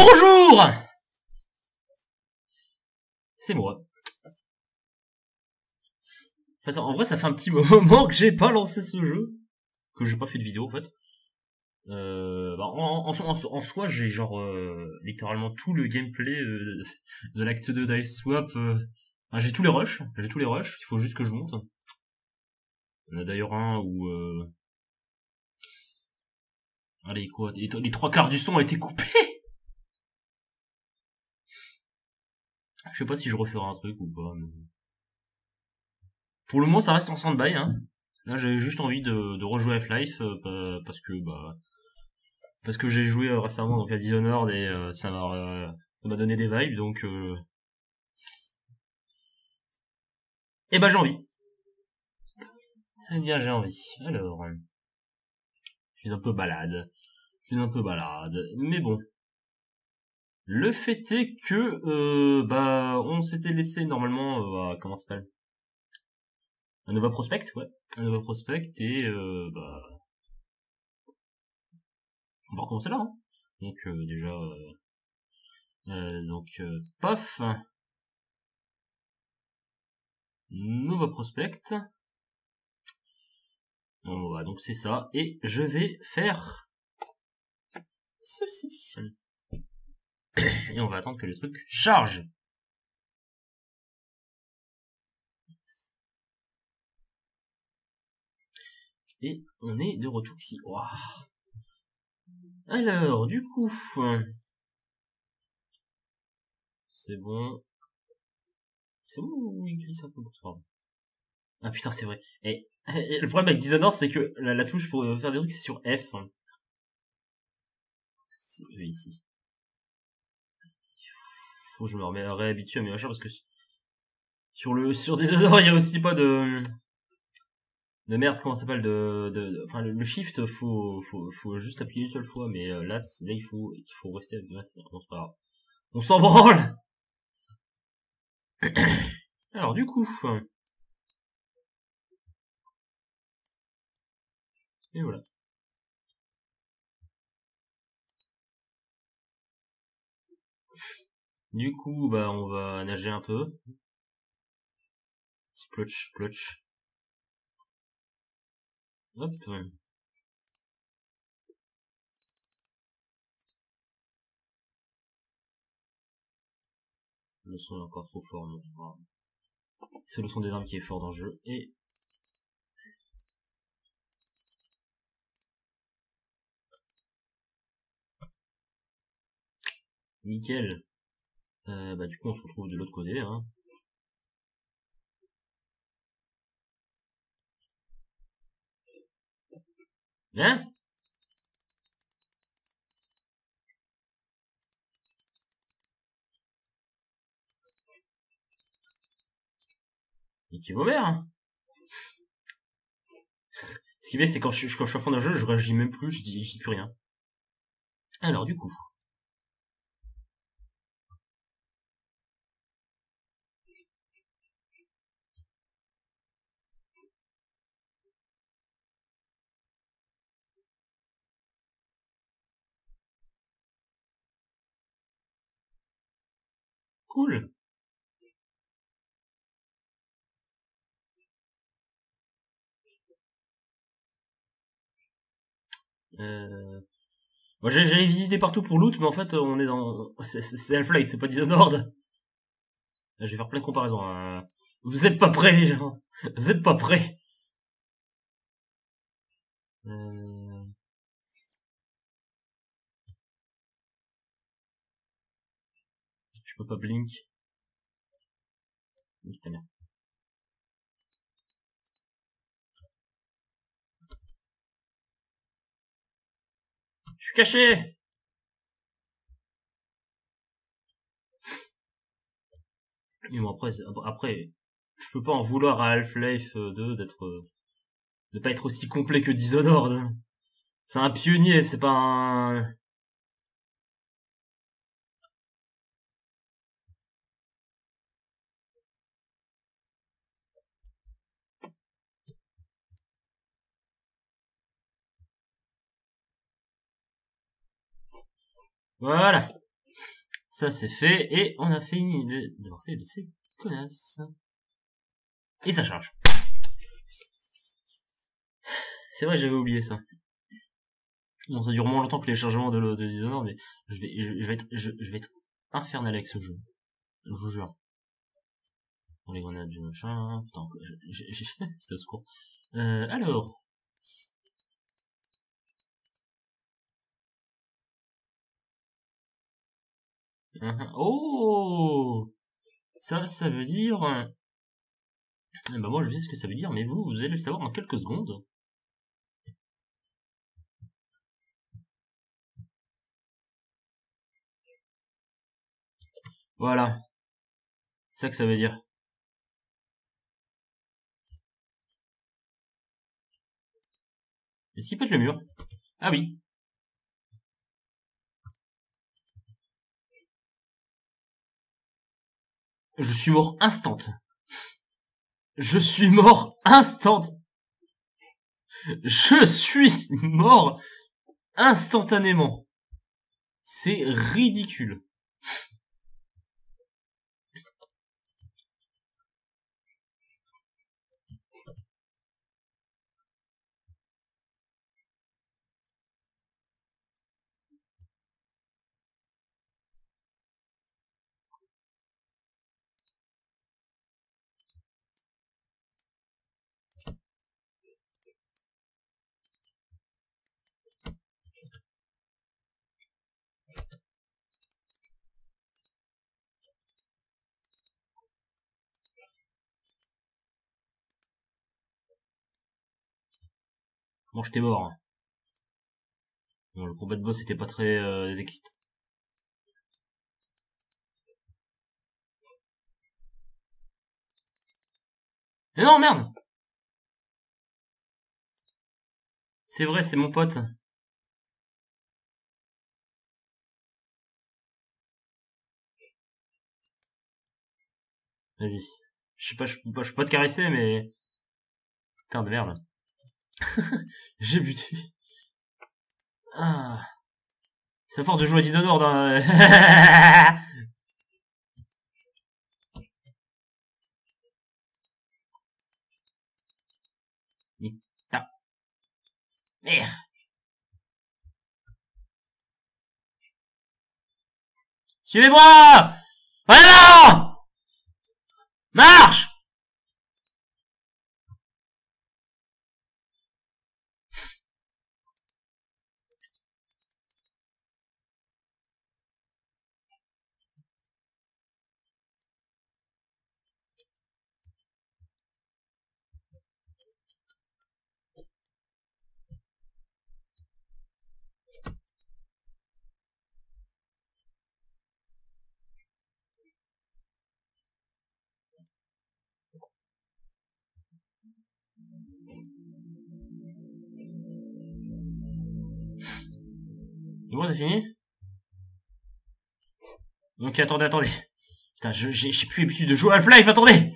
Bonjour. C'est moi. Enfin, en vrai, ça fait un petit moment que j'ai pas lancé ce jeu, que j'ai pas fait de vidéo en fait. En soi, j'ai genre littéralement tout le gameplay de l'acte 2 d'Ice Swap. Enfin, j'ai tous les rushs, il faut juste que je monte. On a d'ailleurs un où... Allez, quoi, les trois quarts du son ont été coupés. Je sais pas si je referai un truc ou pas. Mais... Pour le moment, ça reste en stand-by, hein. Là, j'avais juste envie de rejouer Half-Life parce que j'ai joué récemment donc à Dishonored et ça m'a donné des vibes donc et bah j'ai envie. Eh bien j'ai envie. Alors je suis un peu balade. Mais bon. Le fait est que on s'était laissé normalement comment ça s'appelle? Un Nova Prospect, ouais. Un Nova Prospect et on va recommencer là, hein. Donc déjà paf. Nova Prospect. Donc c'est ça. Et je vais faire ceci. Et on va attendre que le truc charge. Et on est de retour ici. Wow. Alors, du coup... C'est bon. C'est bon ou il glisse un peu pour ça? Ah putain, c'est vrai. Et le problème avec Dishonored, c'est que la touche pour faire des trucs, c'est sur F. C'est ici. Faut que je me réhabitue à mes machins parce que sur Dishonored, il y a aussi pas de merde, comment ça s'appelle, enfin, le shift, faut juste appuyer une seule fois, mais là, il faut rester avec non, c'est pas grave. On s'en branle! Alors, du coup. Et voilà. Du coup, on va nager un peu. Splotch, splotch. Hop. Le son est encore trop fort, donc c'est le son des armes qui est fort dans le jeu. Et nickel. Du coup, on se retrouve de l'autre côté, hein. Hein? Et qui vaut vert, hein. Ce qui est bien, c'est quand je suis à fond d'un jeu, je réagis même plus, je dis plus rien. Alors, du coup. Cool. Moi, j'allais visiter partout pour loot, mais en fait, on est dans... C'est Half-Life, c'est pas Dishonored. Là, je vais faire plein de comparaisons. Vous êtes pas prêts, les gens. Vous êtes pas prêts. Je peux pas blink. Nique ta mère. Je suis caché. Mais bon, après, je peux pas en vouloir à Half-Life 2 de pas être aussi complet que Dishonored. Hein. C'est un pionnier, c'est pas un... Voilà. Ça c'est fait, et on a fini de divorcer de ces connasses. Et ça charge. C'est vrai, j'avais oublié ça. Bon, ça dure moins longtemps que les chargements de Dishonored, mais je vais être infernal avec ce jeu. Je vous jure. Bon, les grenades, du machin, putain, putain, secours. Alors. Oh! Ça veut dire... bah moi je sais ce que ça veut dire, mais vous allez le savoir dans quelques secondes. Voilà. C'est ça que ça veut dire. Est-ce qu'il pète le mur? Ah oui. Je suis mort instant. Je suis mort instant. Je suis mort instantanément. C'est ridicule. Bon, j'étais mort. Bon, le combat de boss était pas très excitant. Mais non, merde! C'est vrai, c'est mon pote. Vas-y. Je peux pas te caresser, mais... Putain de merde. J'ai buté. Ah. C'est à force de jouer à Dishonored, hein. Putain. Merde. Suivez-moi! Voilà! Marche! C'est bon, t'as fini? Ok, attendez. Putain, j'ai plus l'habitude de jouer à Half-Life, attendez!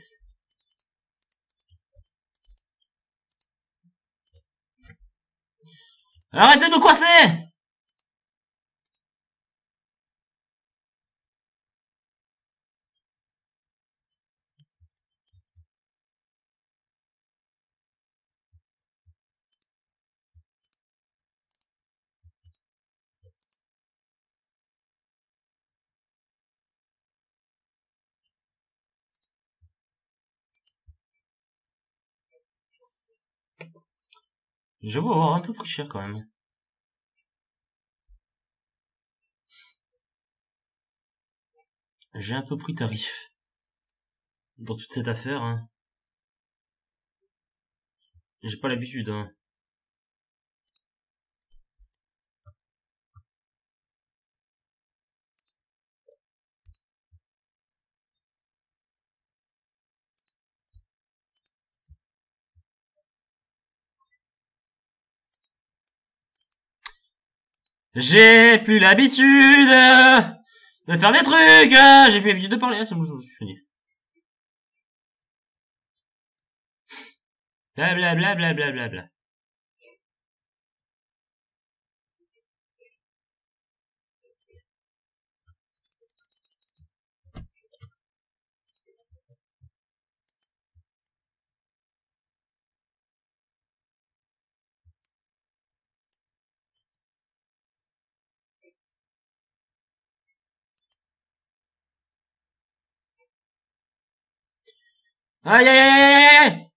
Arrêtez de nous coincer! J'avoue avoir un peu pris cher quand même. J'ai un peu pris tarif. Dans toute cette affaire, hein. J'ai pas l'habitude, hein. J'ai plus l'habitude de faire des trucs. J'ai plus l'habitude de parler. C'est bon, je suis fini. Blablabla. Aïe aïe aïe aïe aïe aïe.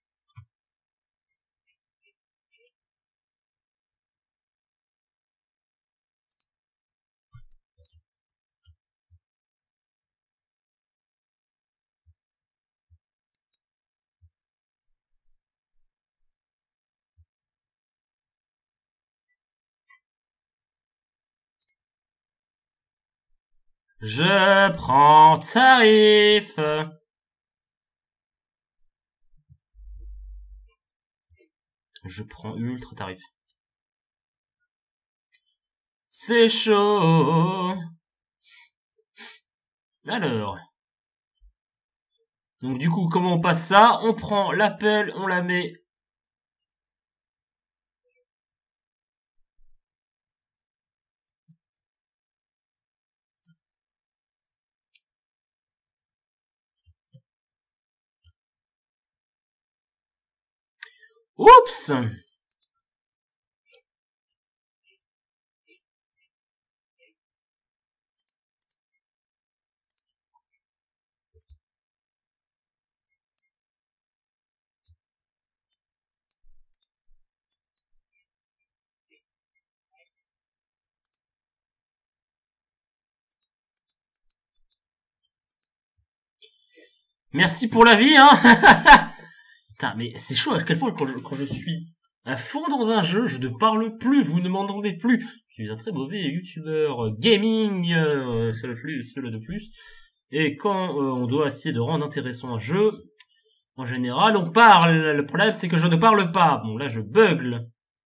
Je prends tarif. Je prends ultra tarif. C'est chaud. Alors. Donc du coup, comment on passe ça? On prend l'appel, on la met. Oups! Merci pour la vie, hein. Putain, mais c'est chaud à quel point quand je suis à fond dans un jeu, je ne parle plus, vous ne m'entendez plus. Je suis un très mauvais youtubeur gaming, c'est le de plus. Et quand on doit essayer de rendre intéressant un jeu, en général, on parle. Le problème, c'est que je ne parle pas. Bon, là, je bugle.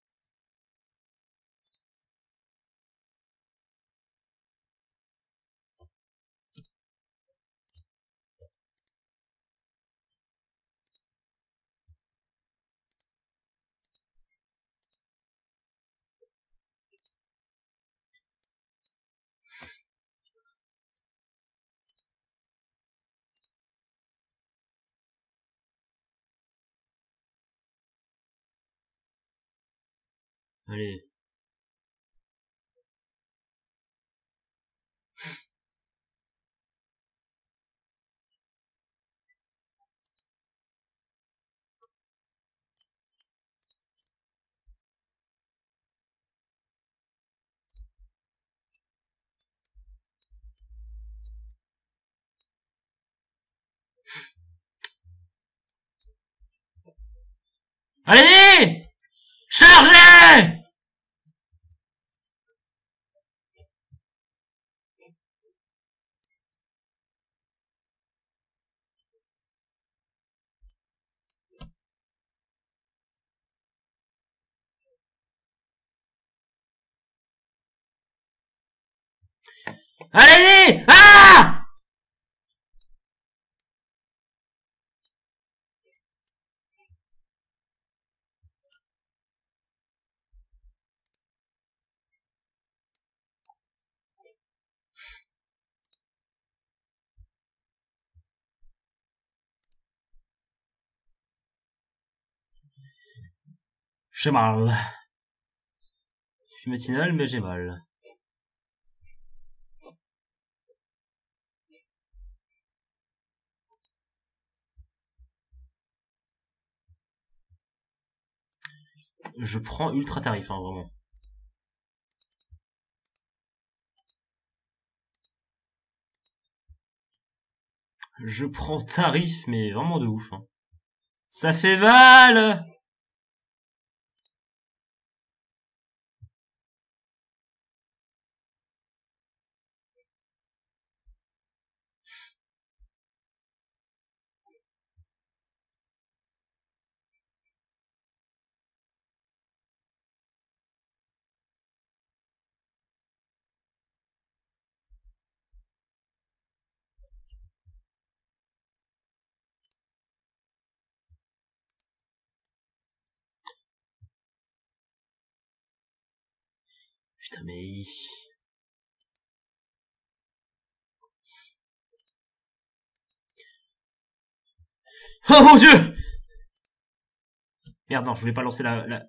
Allez. Allez! Chargez! Allez! Ah! J'ai mal. Je suis matinal, mais j'ai mal. Je prends ultra tarif, hein, vraiment. Je prends tarif, mais vraiment de ouf, hein. Ça fait mal! Putain, mais... Oh mon dieu! Merde, non, je voulais pas lancer la...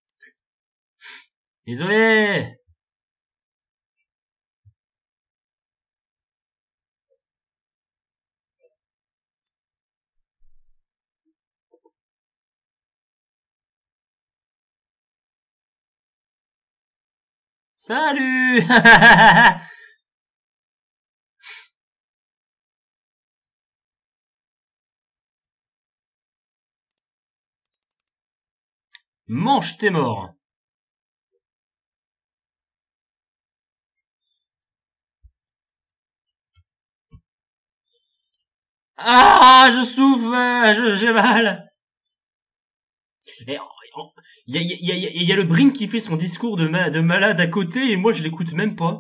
Désolé! Salut. Mange tes morts. Ah, je souffre, j'ai mal. Et il y a le Brink qui fait son discours de malade à côté et moi je l'écoute même pas.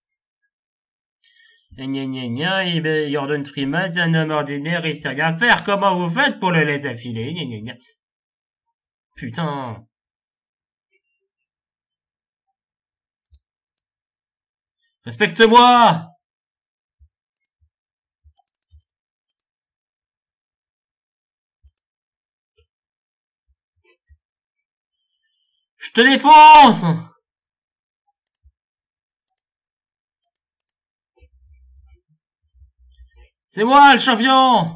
Gna gna gna, et ben, Gordon Freeman, c'est un homme ordinaire, il sait rien faire. Comment vous faites pour le laisser filer? Gna gna gna. Putain. Respecte-moi! Je te défonce! C'est moi le champion!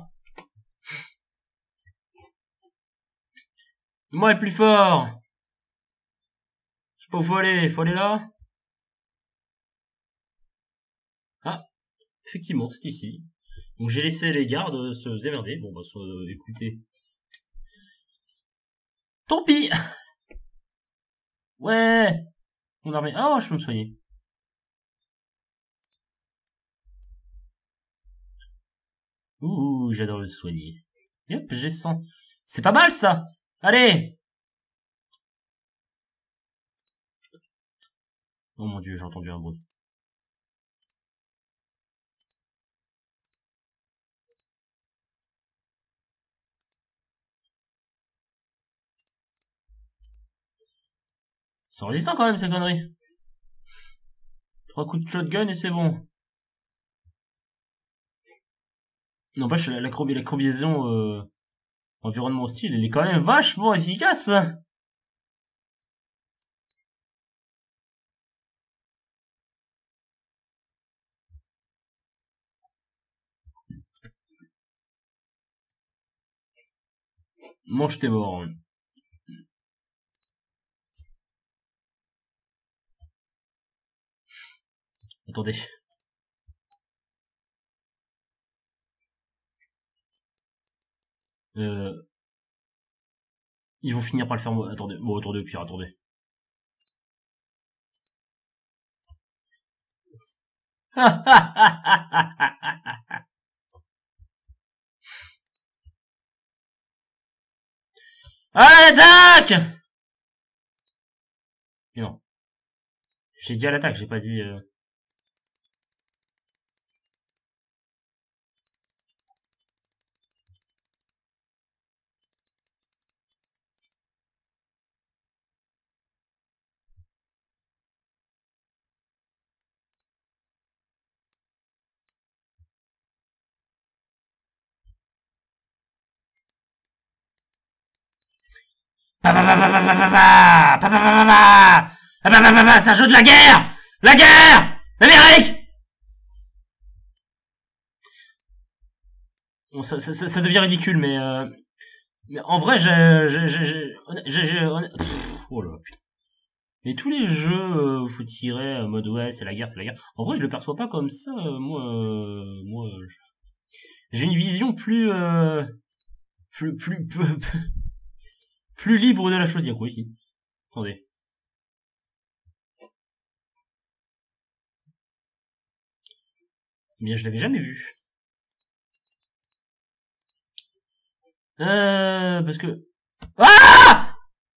Moi le plus fort! Je sais pas où faut aller là? Ah, effectivement, c'est ici. Donc j'ai laissé les gardes se démerder. Bon bah écoutez. Tant pis! Ouais! Mon armée. Ah, je peux me soigner. Ouh, j'adore le soigner. Yep, j'ai 100. C'est pas mal ça! Allez! Oh mon dieu, j'ai entendu un bruit. Ils sont résistants quand même ces conneries. 3 coups de shotgun et c'est bon. N'empêche, la combinaison environnement hostile, elle est quand même vachement efficace. Mange tes morts. Attendez. Ils vont finir par le faire. Attendez. Bon, attendez, au pire, attendez. Allez, attaque! Non. J'ai dit à l'attaque, j'ai pas dit... C'est un jeu de la guerre! La guerre! L'Amérique! Bon, ça devient ridicule, mais en vrai, oh là, putain. Mais tous les jeux où faut tirer mode ouais, c'est la guerre, c'est la guerre. En vrai, je le perçois pas comme ça. Moi, j'ai une vision plus plus libre de la chose. Dire quoi ici? Attendez. Eh bien, je l'avais jamais vu. Parce que... Ah!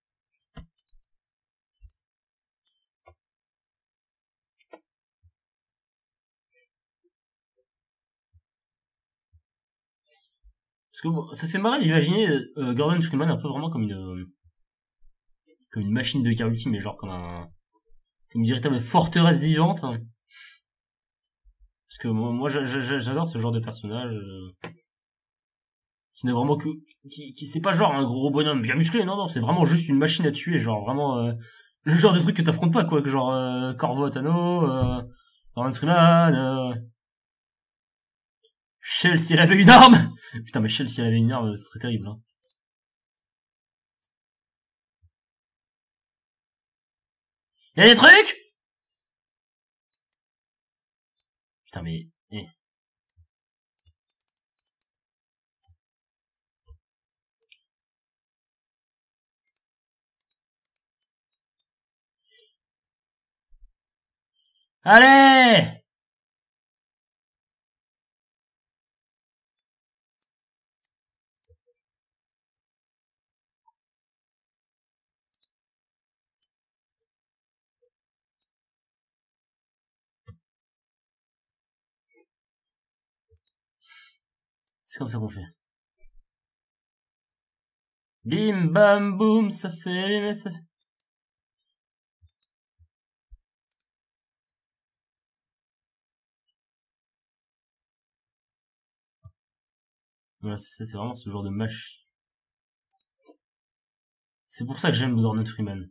Parce que bon, ça fait marrer d'imaginer Gordon Freeman un peu vraiment comme une machine de guerre ultime, mais genre comme une véritable forteresse vivante. Parce que moi j'adore ce genre de personnage qui n'a vraiment que qui c'est pas genre un gros bonhomme bien musclé, non, c'est vraiment juste une machine à tuer, genre vraiment le genre de truc que t'affrontes pas, quoi, que genre Corvo Tano, Gordon Freeman, Shell si elle avait une arme. Putain, mais Shell si elle avait une arme, c'est très terrible, hein. Y'a des trucs? Putain, mais... Allez! C'est comme ça qu'on fait. Bim, bam, boum, ça fait... Voilà, c'est vraiment ce genre de match. C'est pour ça que j'aime Gordon Freeman.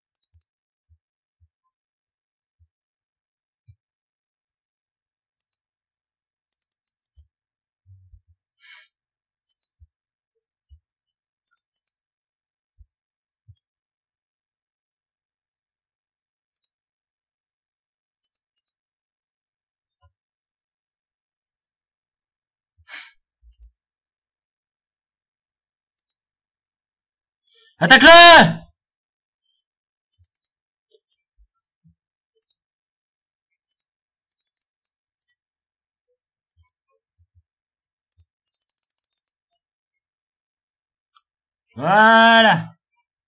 Attaque-le! Voilà!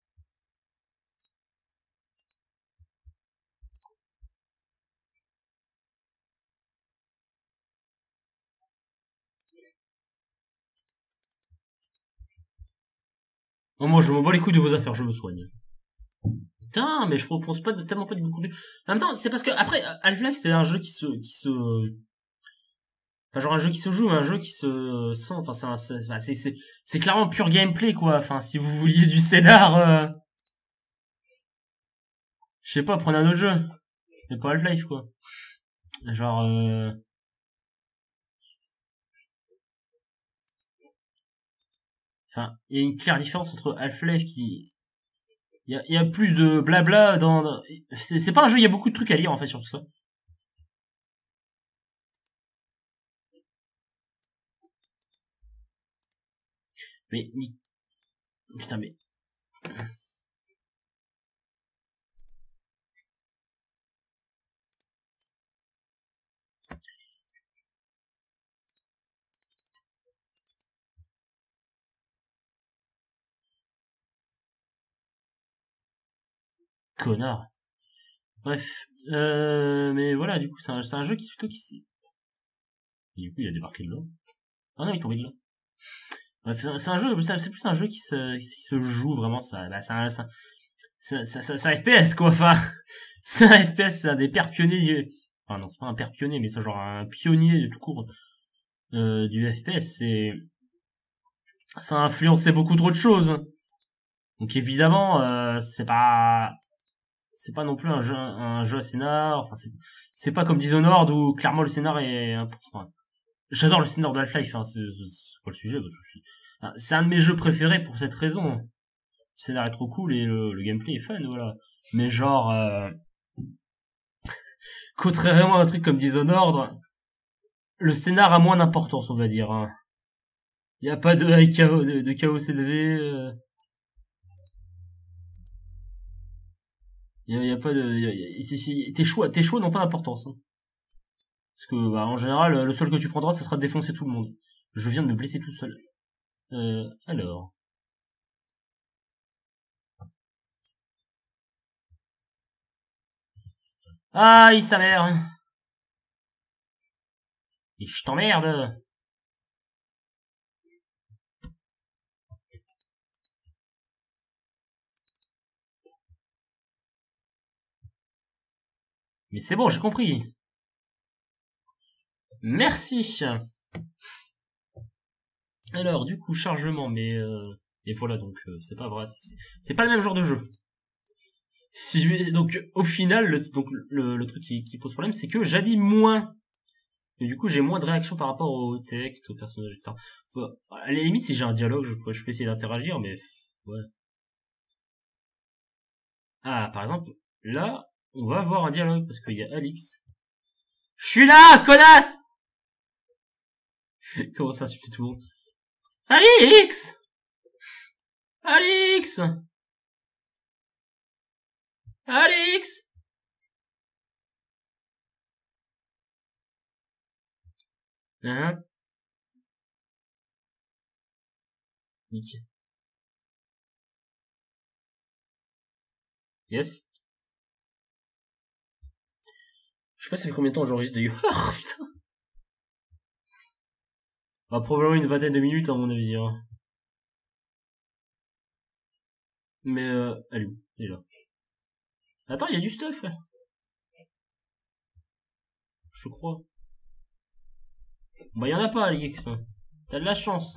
Oh, moi, je m'en bats les couilles de vos affaires, je me soigne. Putain, mais je propose pas tellement pas du beaucoup. En même temps, c'est parce que, après, Half-Life, c'est un jeu enfin, genre un jeu qui se joue, mais un jeu qui se sent, enfin, c'est clairement pur gameplay, quoi. Enfin, si vous vouliez du scénar, je sais pas, prenez un autre jeu. Mais pas Half-Life, quoi. Genre, enfin, il y a une claire différence entre Half-Life qui, il y a plus de blabla c'est pas un jeu, il y a beaucoup de trucs à lire, en fait, sur tout ça. Mais, putain, mais, connard. Bref, mais voilà, du coup, c'est un jeu qui plutôt qui... Et du coup, il a débarqué de là. Ah non, il est tombé de là. Bref, c'est un jeu, c'est plus un jeu qui se joue vraiment, ça, bah, c'est un FPS, quoi, enfin, c'est un FPS, c'est un des pères pionniers enfin non, c'est pas un père pionnier, mais c'est genre un pionnier de tout court, du FPS, ça a influencé beaucoup trop de choses. Donc évidemment, c'est pas non plus un jeu à scénar, enfin, c'est pas comme Dishonored où clairement le scénar est important. J'adore le scénar de Half-Life, hein, c'est pas le sujet, parce que c'est un de mes jeux préférés pour cette raison. Le scénar est trop cool et le gameplay est fun, voilà. Mais genre, contrairement à un truc comme Dishonored, le scénar a moins d'importance, on va dire. Hein. Y a pas de chaos élevé. Y a pas de. Tes choix n'ont pas d'importance. Hein. Parce que, bah, en général, le seul que tu prendras, ça sera de défoncer tout le monde. Je viens de me blesser tout seul. Alors. Aïe, sa mère. Et je t'emmerde. Mais c'est bon, j'ai compris. Merci. Alors, du coup, chargement, mais et voilà, donc c'est pas vrai, c'est pas le même genre de jeu. Donc, au final, le truc qui pose problème, c'est que j'addis moins. Et du coup, j'ai moins de réaction par rapport au texte, au personnage, etc. Enfin, à la limite, si j'ai un dialogue, je peux essayer d'interagir, mais ouais. Ah, par exemple, là, on va avoir un dialogue parce qu'il y a Alix. Je suis là, connasse! Comment ça insulter tout le monde? Alix! Alix! Alix! Hein? Nickel. Yes. Je sais pas ça fait combien de temps j'enregistre de You. Oh putain. Bah, probablement une vingtaine de minutes à mon avis. Hein. Mais elle est où? Elle est là. Attends, il y a du stuff là. Je crois. Bah y en a pas Alix. T'as de la chance.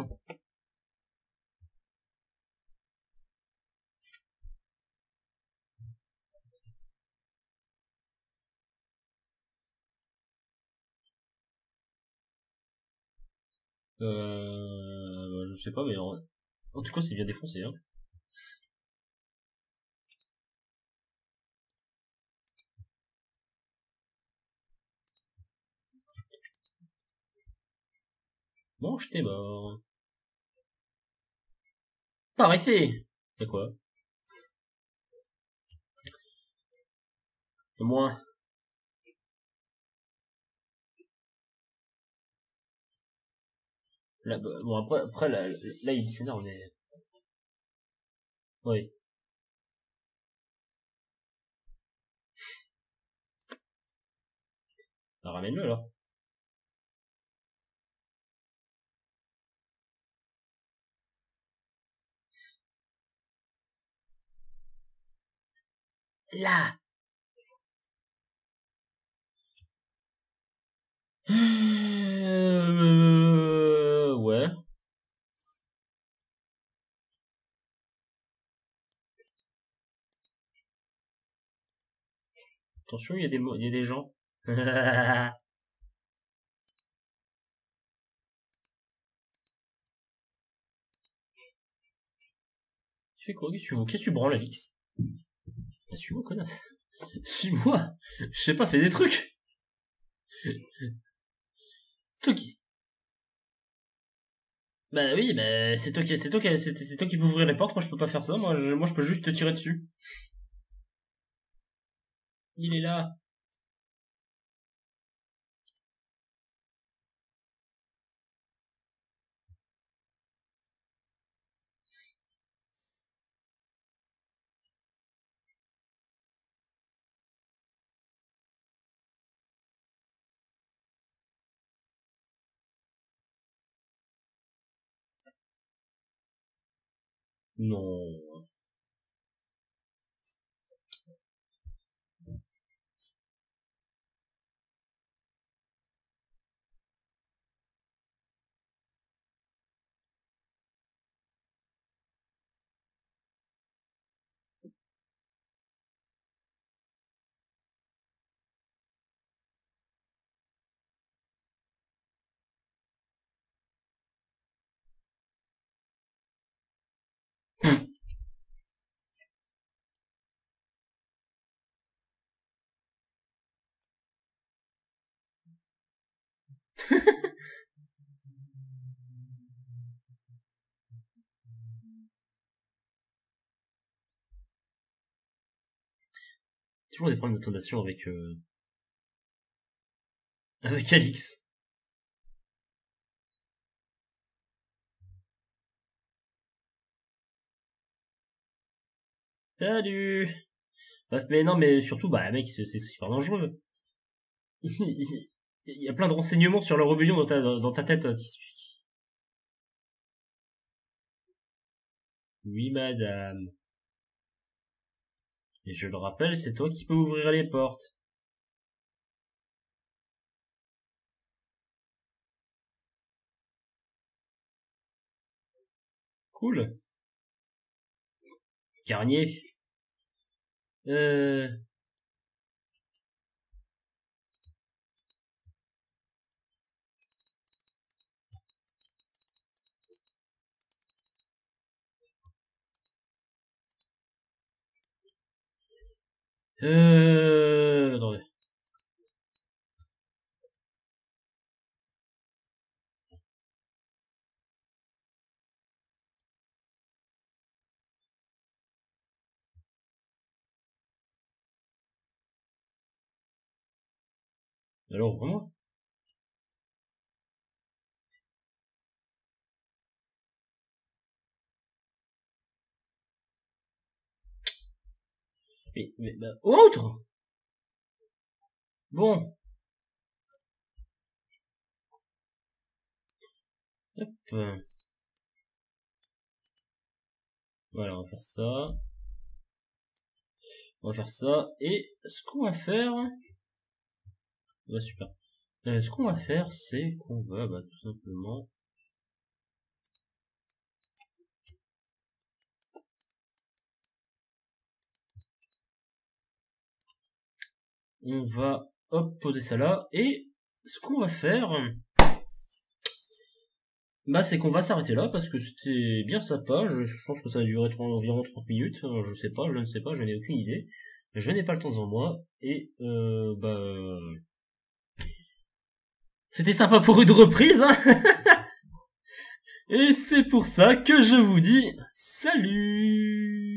Je sais pas mais en tout cas c'est bien défoncé hein. Mange tes morts. Par ici. C'est quoi? C'est moi. Là, bah, bon après là il s'énerve mais. Oui. Bah, ramène-le alors. Là. Ouais. Attention, il y a des gens. Tu fais quoi? Qu'est-ce que tu branles, Alix? Bah, suis-moi, connasse. Suis-moi. Je sais pas, fais des trucs. C'est toi qui. Bah oui, bah c'est toi qui peux ouvrir les portes. Moi, je peux pas faire ça. Moi, je peux juste te tirer dessus. Il est là. Non. Toujours des problèmes d'intonation avec Alix. Salut. Bref, mais non, mais surtout, bah, mec, c'est super dangereux. Il y a plein de renseignements sur le rébellion dans ta tête. Oui, madame. Et je le rappelle, c'est toi qui peux ouvrir les portes. Cool. Garnier. Euh... Attendez. Alors vraiment. Mais bah, autre. Bon. Hop. Voilà, on va faire ça. On va faire ça. Et ce qu'on va faire... Ouais, super. Ce qu'on va faire, c'est qu'on va bah, tout simplement... On va, hop, poser ça là. Et ce qu'on va faire... Bah, c'est qu'on va s'arrêter là parce que c'était bien sympa. Je pense que ça a duré environ 30 minutes. Je sais pas, je ne sais pas, je n'ai aucune idée. Je n'ai pas le temps devant moi. Et, bah... C'était sympa pour une reprise, hein. Et c'est pour ça que je vous dis salut.